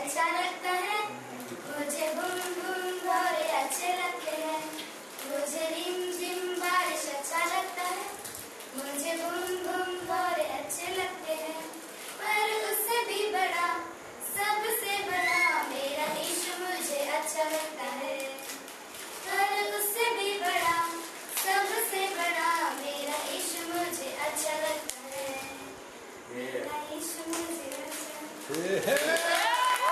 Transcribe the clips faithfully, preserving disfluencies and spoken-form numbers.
अच्छा लगता है, मुझे बुम बुम भौरे अच्छे लगते हैं, मुझे रिम झिम बारिश अच्छा लगता है, मुझे बुम बुम भौरे अच्छे लगते हैं, पर उससे भी बड़ा, सबसे बड़ा मेरा इश्क मुझे अच्छा लगता है, पर उससे भी बड़ा, सबसे बड़ा मेरा इश्क मुझे अच्छा लगता है, मेरा इश्क मुझे अच्छा लगता है।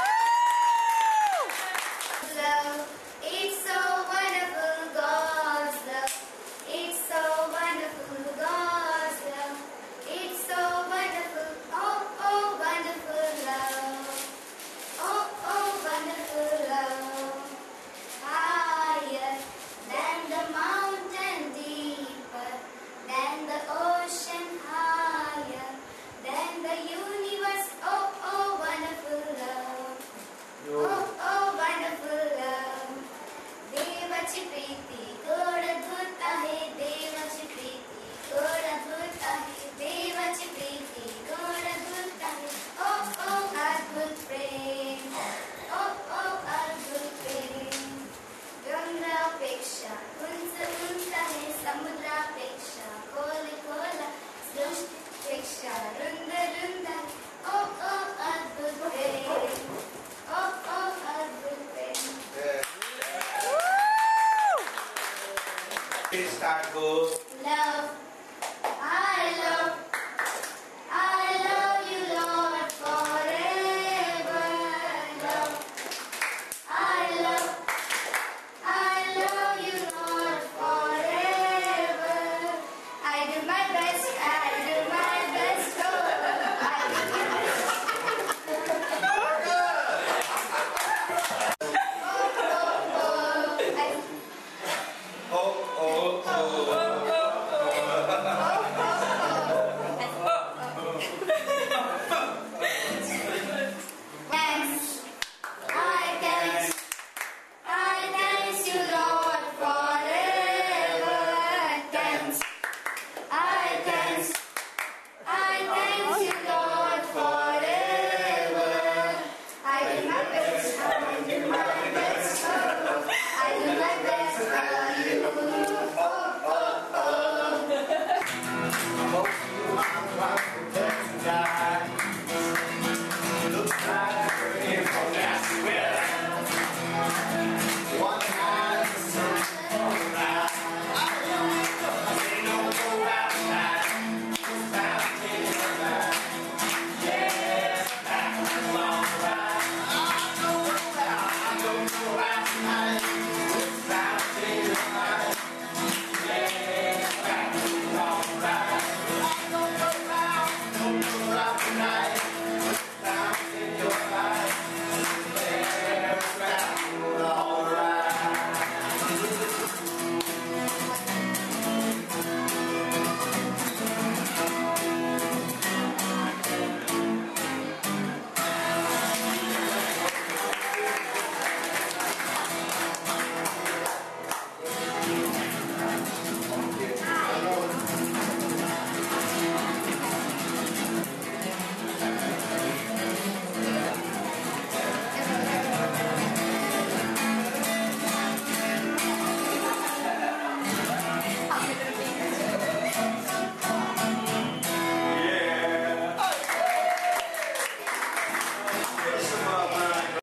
Love, it's so wonderful, God's love. It's so wonderful, God's love. It's so wonderful, oh oh wonderful love. Oh oh wonderful love. Higher than the mountain, deeper than the ocean, higher than the universe. Oh oh wonderful love. Oh oh wonderful love. देवाची प्रीती गोड धूत आहे, देवाची प्रीती गोड धूत आहे, देवाची प्रीती गोड धूत आहे. ओ ओ अद्भुत प्रेम, ओ ओ अद्भुत प्रेम. गंगापेक्षा उंच उंच आहे, समुद्रापेक्षा खोल खोल, सृष्टीपेक्षा रुंद रुंद आहे. ओ ओ अद्भुत प्रेम, ओ ओ अद्भुत प्रेम. Start goes. Love.